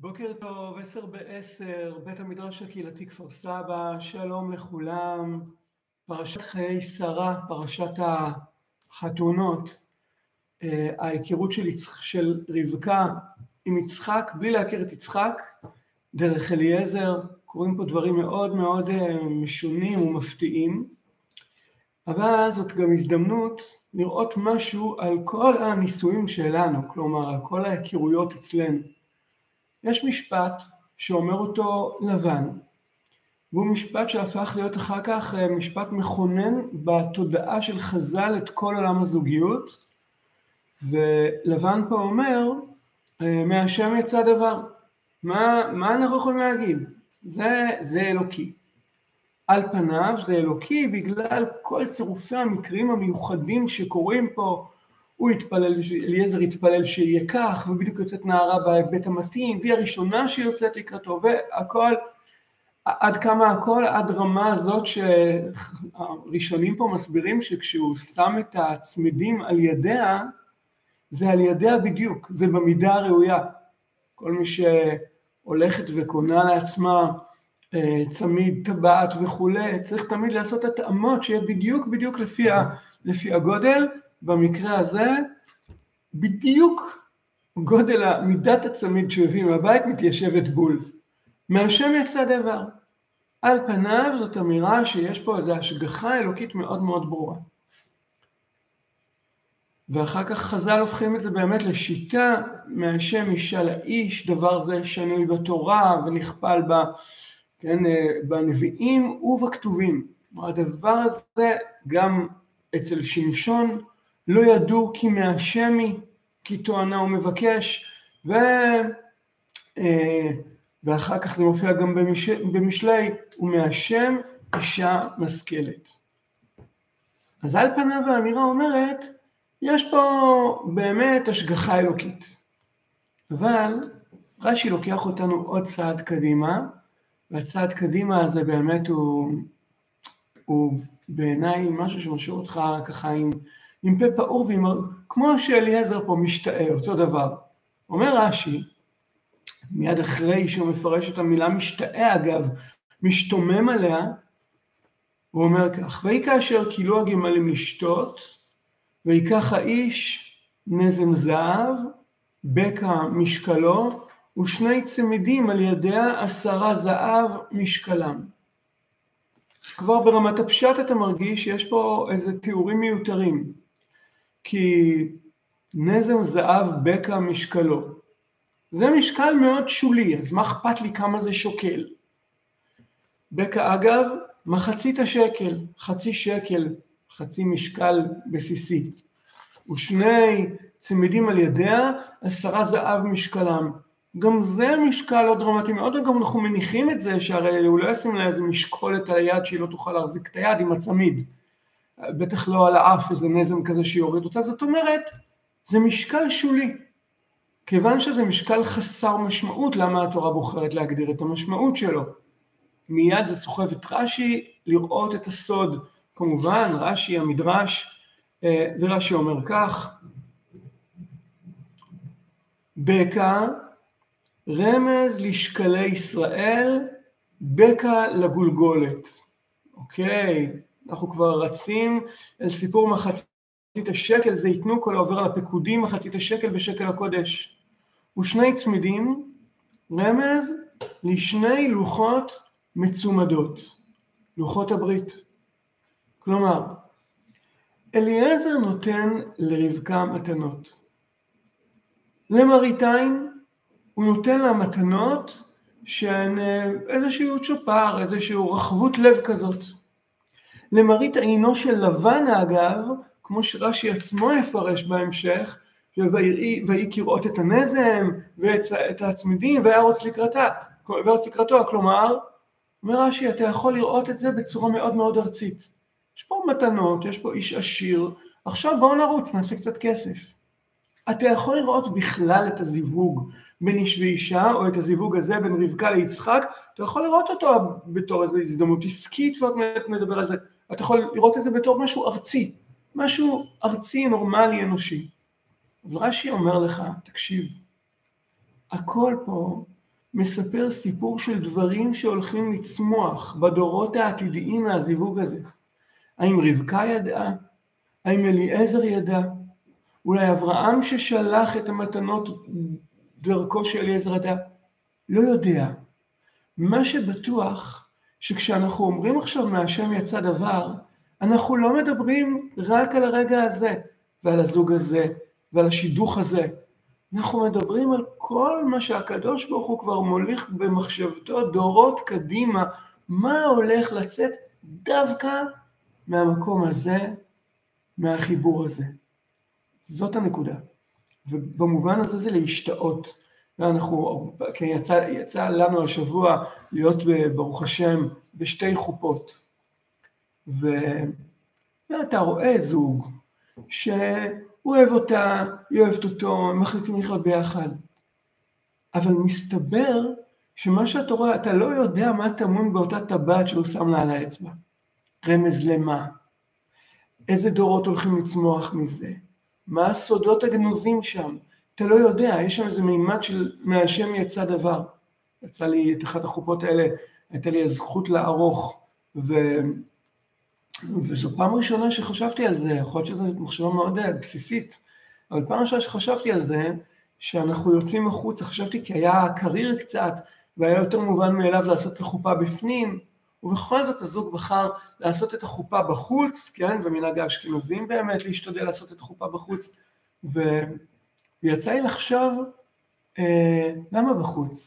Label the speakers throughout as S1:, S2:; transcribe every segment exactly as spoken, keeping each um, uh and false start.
S1: בוקר טוב, עשר בעשר, בית המדרש הקהילתי כפר סבא, שלום לכולם. פרשת חיי שרה, פרשת החתונות, ההיכרות של, יצח, של רבקה עם יצחק, בלי להכיר את יצחק, דרך אליעזר, קוראים פה דברים מאוד מאוד משונים ומפתיעים, אבל זאת גם הזדמנות לראות משהו על כל הניסויים שלנו, כלומר על כל ההיכרויות אצלנו. יש משפט שאומר אותו לבן, והוא משפט שהפך להיות אחר כך משפט מכונן בתודעה של חז"ל את כל עולם הזוגיות, ולבן פה אומר, מהשם יצא דבר. מה, מה אנחנו יכולים להגיד? זה, זה אלוקי. על פניו זה אלוקי בגלל כל צירופי המקרים המיוחדים שקורים פה. הוא התפלל, אליעזר התפלל שיהיה כך, ובדיוק יוצאת נערה בהיבט המתאים, והיא הראשונה שיוצאת לקראתו, והכל, עד כמה הכל, עד רמה הזאת שהראשונים פה מסבירים שכשהוא שם את הצמידים על ידיה, זה על ידיה בדיוק, זה במידה הראויה. כל מי שהולכת וקונה לעצמה צמיד, טבעת וכו', צריך תמיד לעשות התאמות שיהיה בדיוק בדיוק לפי, לפי הגודל. במקרה הזה, בדיוק גודל מידת הצמיד שהביא מהבית מתיישבת בול. מהשם יצא דבר. על פניו זאת אמירה שיש פה איזו השגחה אלוקית מאוד מאוד ברורה. ואחר כך חז"ל הופכים את זה באמת לשיטה, מהשם אישה לאיש, דבר זה שנוי בתורה ונכפל בה, כן, בנביאים ובכתובים. הדבר הזה גם אצל שמשון, לא ידעו כי מהשמי, כי תואנה הוא מבקש, ו... ואחר כך זה מופיע גם במש... במשלי, ומהשם אישה משכלת. אז על פניו האמירה אומרת, יש פה באמת השגחה אלוקית. אבל רש"י לוקח אותנו עוד צעד קדימה, והצעד קדימה הזה באמת הוא, הוא בעיניי משהו שמשאיר אותך ככה עם... עם פה פעור, כמו שאליעזר פה משתאה, אותו דבר. אומר רש"י, מיד אחרי שהוא מפרש את המילה משתאה, אגב, משתומם עליה, הוא אומר כך, ויהי כאשר קילו הגמלים לשתות, ויקח האיש נזם זהב, בקע משקלו, ושני צמידים על ידיה עשרה זהב משקלם. כבר ברמת הפשט אתה מרגיש שיש פה איזה תיאורים מיותרים. כי נזם זהב בקע משקלו. זה משקל מאוד שולי, אז מה אכפת לי כמה זה שוקל? בקע אגב, מחצית השקל, חצי שקל, חצי משקל בסיסי. ושני צמידים על ידיה, עשרה זהב משקלם. גם זה משקל לא דרמטי מאוד, וגם אנחנו מניחים את זה, שהרי הוא לא ישים לה איזה משקולת על היד שהיא לא תוכל להחזיק את היד עם הצמיד. בטח לא על האף איזה נזם כזה שיוריד אותה, זאת אומרת, זה משקל שולי. כיוון שזה משקל חסר משמעות, למה התורה בוחרת להגדיר את המשמעות שלו? מיד זה סוחב את רש"י לראות את הסוד. כמובן, רש"י המדרש, ורש"י אומר כך, בקע, רמז לשקלי ישראל, בקע לגולגולת. אוקיי. אנחנו כבר רצים אל סיפור מחצית השקל, זה ייתנו כל העובר על הפקודים, מחצית השקל בשקל הקודש. ושני צמידים, רמז לשני לוחות מצומדות, לוחות הברית. כלומר, אליעזר נותן לרבקה מתנות. למראית-עין הוא נותן לה מתנות שהן איזשהו צ'ופר, איזשהו רחבות לב כזאת. למראית עינו של לבן אגב, כמו שרש"י עצמו יפרש בהמשך, ויהי כראות את הנזם ואת הצמידים וירוץ לקראתה, וירוץ לקראתו, כלומר, אומר רש"י, אתה יכול לראות את זה בצורה מאוד מאוד ארצית. יש פה מתנות, יש פה איש עשיר, עכשיו בואו נרוץ, נעשה קצת כסף. אתה יכול לראות בכלל את הזיווג בין איש ואישה, או את הזיווג הזה בין רבקה ליצחק, אתה יכול לראות אותו בתור איזו הזדמנות עסקית, ועוד נדבר על זה. אתה יכול לראות את זה בתור משהו ארצי, משהו ארצי, נורמלי, אנושי. אבל רש"י אומר לך, תקשיב, הכל פה מספר סיפור של דברים שהולכים לצמוח בדורות העתידיים מהזיווג הזה. האם רבקה ידעה? האם אליעזר ידע? אולי אברהם ששלח את המתנות דרכו של אליעזר ידע? לא יודע. מה שבטוח שכשאנחנו אומרים עכשיו מהשם יצא דבר, אנחנו לא מדברים רק על הרגע הזה ועל הזוג הזה ועל השידוך הזה. אנחנו מדברים על כל מה שהקדוש ברוך הוא כבר מוליך במחשבתו דורות קדימה, מה הולך לצאת דווקא מהמקום הזה, מהחיבור הזה. זאת הנקודה. ובמובן הזה זה להשתאות. ואנחנו, כן, יצא, יצא לנו השבוע להיות ברוך השם בשתי חופות. ואתה רואה זוג שהוא אוהב אותה, היא אוהבת אותו, הם מחליטים לחיות ביחד. אבל מסתבר שמה שאתה רואה, אתה לא יודע מה טמון באותה טבעת שהוא שם לה על האצבע. רמז למה? איזה דורות הולכים לצמוח מזה? מה הסודות הגנוזים שם? אתה לא יודע, יש שם איזה מימד של מהשם יצא דבר. יצא לי את אחת החופות האלה, הייתה לי הזכות לערוך, ו... וזו פעם ראשונה שחשבתי על זה, יכול להיות שזו מחשבה מאוד בסיסית, אבל פעם ראשונה שחשבתי על זה, שאנחנו יוצאים החוץ, חשבתי כי היה קריר קצת, והיה יותר מובן מאליו לעשות את החופה בפנים, ובכל זאת הזוג בחר לעשות את החופה בחוץ, כן, ומנהג האשכנזים באמת להשתדל לעשות את החופה בחוץ, ו... ויצא לי לחשוב, אה, למה בחוץ?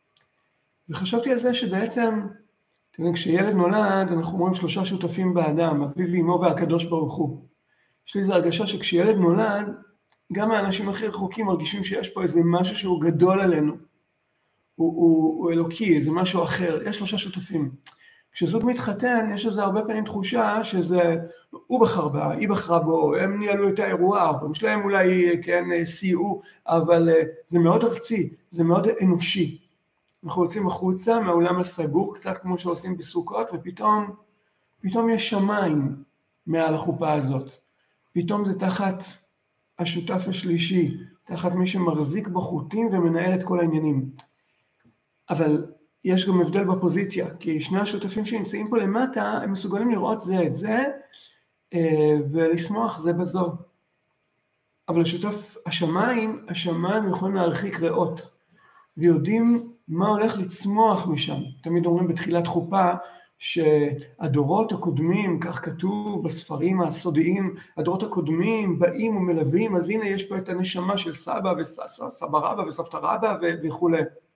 S1: וחשבתי על זה שבעצם, אתם יודעים, כשילד נולד, אנחנו אומרים שלושה שותפים באדם, אביו ואמו והקדוש ברוך הוא. יש לי איזו הרגשה שכשילד נולד, גם האנשים הכי רחוקים מרגישים שיש פה איזה משהו שהוא גדול עלינו. הוא, הוא, הוא אלוקי, זה משהו אחר, יש שלושה שותפים. כשזוג מתחתן, יש איזו הרבה פעמים תחושה שזה, הוא בחר בה, היא בחרה בו, הם ניהלו את האירוע, ההורים שלהם אולי כן סייעו, אבל זה מאוד ארצי, זה מאוד אנושי. אנחנו יוצאים החוצה מהעולם הסגור, קצת כמו שעושים בסוכות, ופתאום, פתאום יש שמיים מעל החופה הזאת. פתאום זה תחת השותף השלישי, תחת מי שמחזיק בחוטים ומנהל את כל העניינים. אבל יש גם הבדל בפוזיציה, כי שני השותפים שנמצאים פה למטה, הם מסוגלים לראות זה את זה, ולשמוח זה בזו. אבל השותף השמיים, השמיים יכולים להרחיק ריאות, ויודעים מה הולך לצמוח משם. תמיד אומרים בתחילת חופה, שהדורות הקודמים, כך כתוב בספרים הסודיים, הדורות הקודמים באים ומלווים, אז הנה יש פה את הנשמה של סבא וסבא רבא וסבתא רבא וכו'.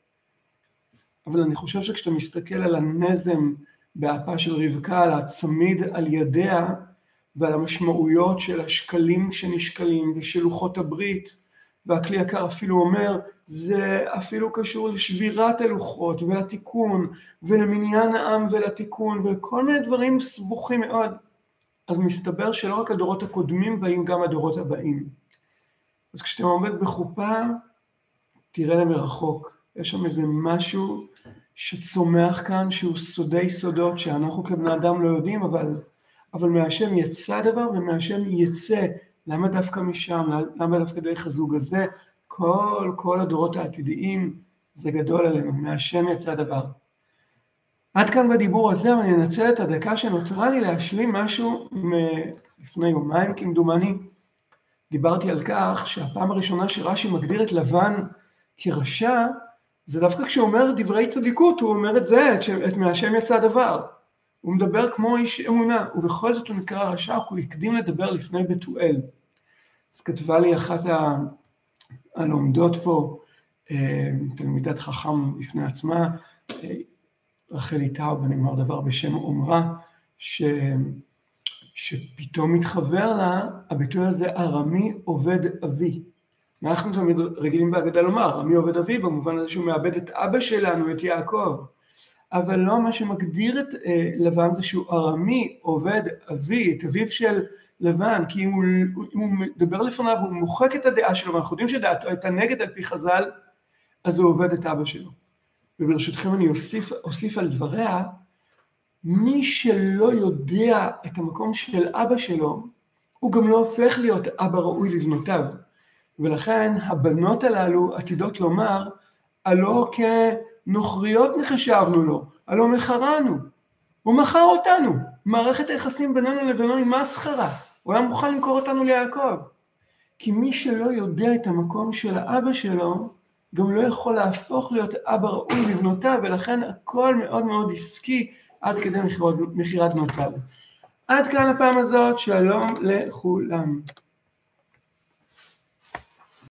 S1: אבל אני חושב שכשאתה מסתכל על הנזם באפה של רבקה, על הצמיד על ידיה, ועל המשמעויות של השקלים שנשקלים ושל לוחות הברית, והכלי יקר אפילו אומר, זה אפילו קשור לשבירת הלוחות ולתיקון, ולמניין העם ולתיקון, ולכל מיני דברים סבוכים מאוד. אז מסתבר שלא רק הדורות הקודמים באים, גם הדורות הבאים. אז כשאתה עומד בחופה, תראה למרחוק. יש שם איזה משהו שצומח כאן, שהוא סודי סודות, שאנחנו כבני אדם לא יודעים, אבל, אבל מהשם יצא דבר, ומהשם יצא. למה דווקא משם? למה דווקא דרך הזוג הזה? כל, כל הדורות העתידיים, זה גדול עלינו, מהשם יצא דבר. עד כאן בדיבור הזה, ואני אנצל את הדקה שנותרה לי להשלים משהו לפני יומיים, כמדומני. דיברתי על כך שהפעם הראשונה שרש"י מגדיר את לבן כרשע, זה דווקא כשהוא אומר דברי צדיקות, הוא אומר את זה, את, את מהשם יצא דבר. הוא מדבר כמו איש אמונה, ובכל זאת הוא נקרא רשע, הוא הקדים לדבר לפני בתואל. אז כתבה לי אחת הלומדות פה, תלמידת חכם לפני עצמה, רחל איתאו, ואני אומר דבר בשם אומרה, ש... שפתאום מתחבר לה, הביטוי הזה, ארמי עובד אבי. אנחנו תמיד רגילים בהגדה לומר, ארמי עובד אבי, במובן הזה שהוא מאבד את אבא שלנו, את יעקב. אבל לא, מה שמגדיר את אה, לבן זה שהוא ארמי עובד אבי, את אביו של לבן, כי אם הוא, אם הוא מדבר לפניו, הוא מוחק את הדעה שלו, ואנחנו יודעים שדעתו הייתה נגד על פי חז"ל, אז הוא עובד את אבא שלו. וברשותכם אני אוסיף, אוסיף על דבריה, מי שלא יודע את המקום של אבא שלו, הוא גם לא הופך להיות אבא ראוי לבנותיו. ולכן הבנות הללו עתידות לומר, הלא נוכריות מחשבנו לו, הלא מכרנו. הוא מכר אותנו. מערכת היחסים בינינו לבינו היא מסחרה. הוא היה מוכן למכור אותנו ליעקב. כי מי שלא יודע את המקום של האבא שלו, גם לא יכול להפוך להיות אבא ראוי לבנותיו, ולכן הכל מאוד מאוד עסקי עד כדי מכירת בנותיו. עד כאן הפעם הזאת, שלום לכולם.